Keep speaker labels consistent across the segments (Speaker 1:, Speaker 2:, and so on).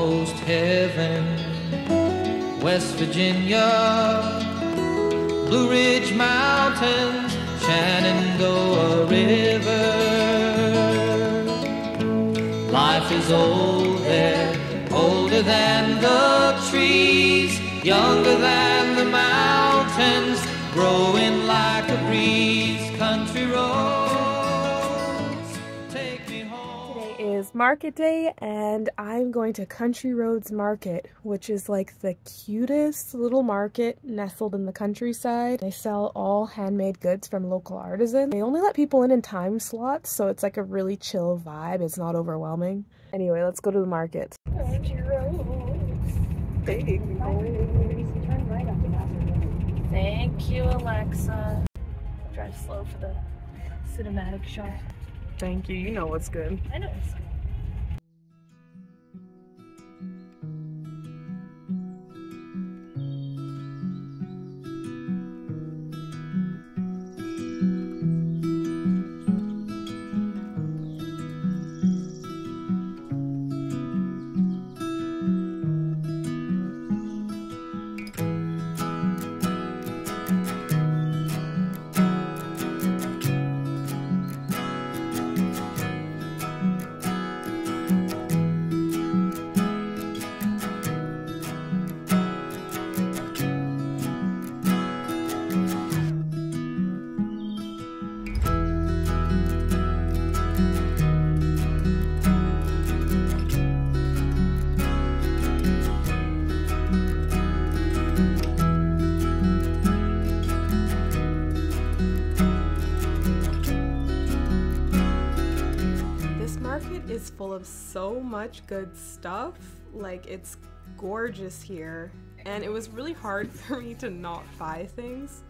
Speaker 1: almost heaven. West Virginia, Blue Ridge Mountains, Shenandoah River. Life is old there, older than the trees, younger than the mountains, growing like a breeze. Country roads, take me home.
Speaker 2: Today is market day and I'm going to Country Roads Market, which is like the cutest little market nestled in the countryside. They sell all handmade goods from local artisans. They only let people in time slots, so it's like a really chill vibe. It's not overwhelming. Anyway, let's go to the market. Country Roads. Big turn right up in that. Thank you, Alexa. I'll drive slow for the cinematic shot. Thank you. You know what's good. I know what's good. Is full of so much good stuff. Like, it's gorgeous here, and it was really hard for me to not buy things.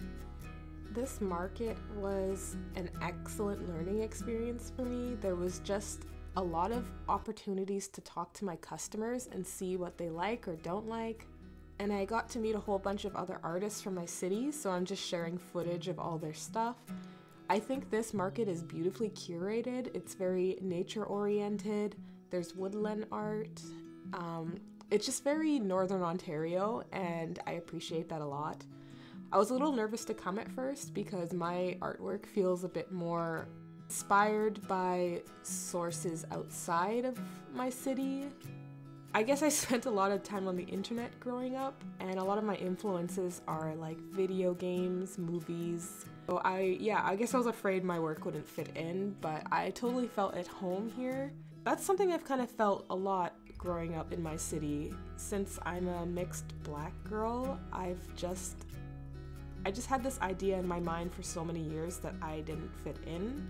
Speaker 2: This market was an excellent learning experience for me. There was just a lot of opportunities to talk to my customers and see what they like or don't like, and I got to meet a whole bunch of other artists from my city, so I'm just sharing footage of all their stuff. I think this market is beautifully curated. It's very nature oriented. There's woodland art. It's just very Northern Ontario, and I appreciate that a lot. I was a little nervous to come at first because my artwork feels a bit more inspired by sources outside of my city. I guess I spent a lot of time on the internet growing up, and a lot of my influences are like video games, movies. So I guess I was afraid my work wouldn't fit in, but I totally felt at home here. That's something I've kind of felt a lot growing up in my city. Since I'm a mixed black girl, I just had this idea in my mind for so many years that I didn't fit in.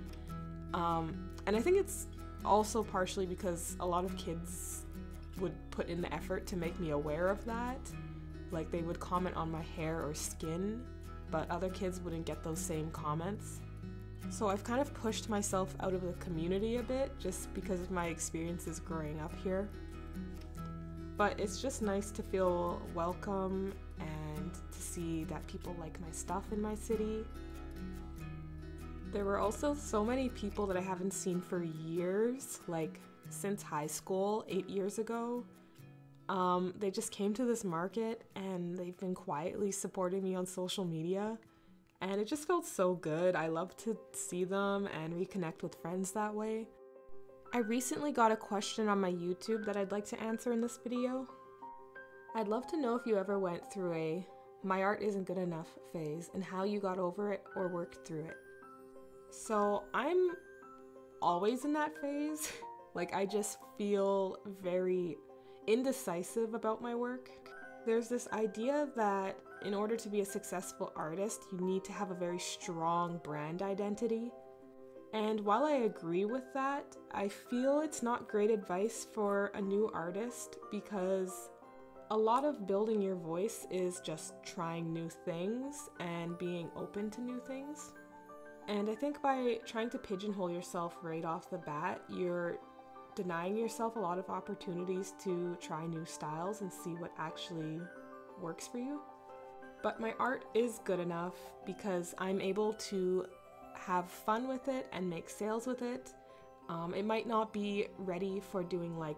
Speaker 2: And I think it's also partially because a lot of kids would put in the effort to make me aware of that. Like, they would comment on my hair or skin, but other kids wouldn't get those same comments. So I've kind of pushed myself out of the community a bit just because of my experiences growing up here. But it's just nice to feel welcome and to see that people like my stuff in my city. There were also so many people that I haven't seen for years, like since high school, 8 years ago. They just came to this market and they've been quietly supporting me on social media, and it just felt so good. I love to see them and reconnect with friends that way. I recently got a question on my YouTube that I'd like to answer in this video. I'd love to know if you ever went through a "my art isn't good enough" phase and how you got over it or worked through it. So I'm always in that phase. Like, I just feel very indecisive about my work. There's this idea that in order to be a successful artist, you need to have a very strong brand identity. And while I agree with that, I feel it's not great advice for a new artist, because a lot of building your voice is just trying new things and being open to new things. And I think by trying to pigeonhole yourself right off the bat, you're denying yourself a lot of opportunities to try new styles and see what actually works for you. But my art is good enough because I'm able to have fun with it and make sales with it. It might not be ready for doing like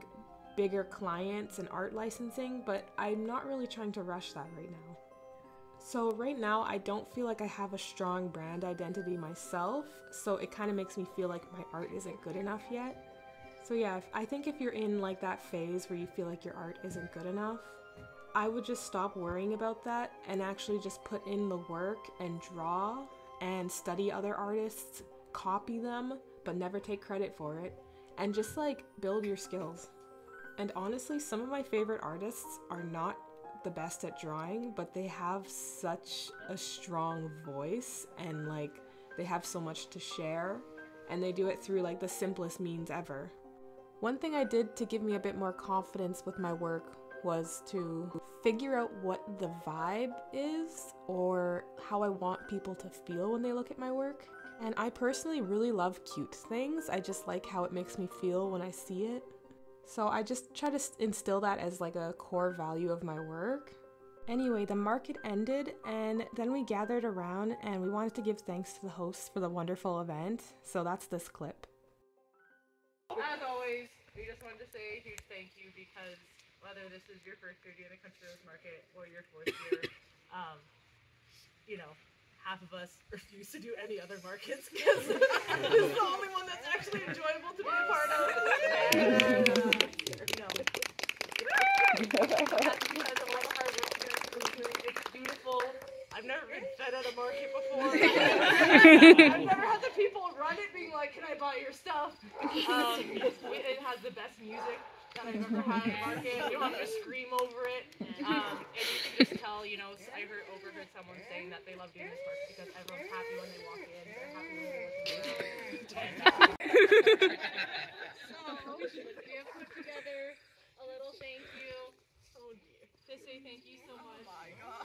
Speaker 2: bigger clients and art licensing, but I'm not really trying to rush that right now. So right now I don't feel like I have a strong brand identity myself, so it kind of makes me feel like my art isn't good enough yet. So yeah, I think if you're in like that phase where you feel like your art isn't good enough, I would just stop worrying about that and actually just put in the work and draw and study other artists, copy them, but never take credit for it, and just like build your skills. And honestly, some of my favorite artists are not the best at drawing, but they have such a strong voice and like they have so much to share, and they do it through like the simplest means ever. One thing I did to give me a bit more confidence with my work was to figure out what the vibe is or how I want people to feel when they look at my work. And I personally really love cute things. I just like how it makes me feel when I see it. So I just try to instill that as like a core value of my work. Anyway, the market ended and then we gathered around and we wanted to give thanks to the hosts for the wonderful event. So that's this clip.
Speaker 3: As always, we just wanted to say a huge thank you because whether this is your first year doing the Country Rose Market or your fourth year, you know, half of us refuse to do any other markets because this is the only one that's actually enjoyable to be a part of. That's because of all the hard work you guys are doing. It's beautiful. I've never been fed at a market before. I've never had the people run it being like, can I buy your stuff? It has the best music that I've ever had at a market. You don't have to scream over it. And you can just tell, you know, I overheard someone saying that they love doing this market because everyone's happy when they walk in. They're happy when they look in. So, we have put together a little thank you. Oh dear. To say thank you so much. Oh my god.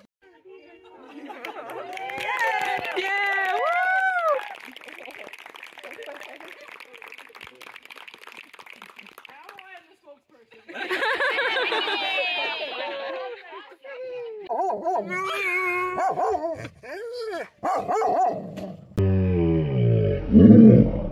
Speaker 2: Yeah! Woo!
Speaker 3: Oh,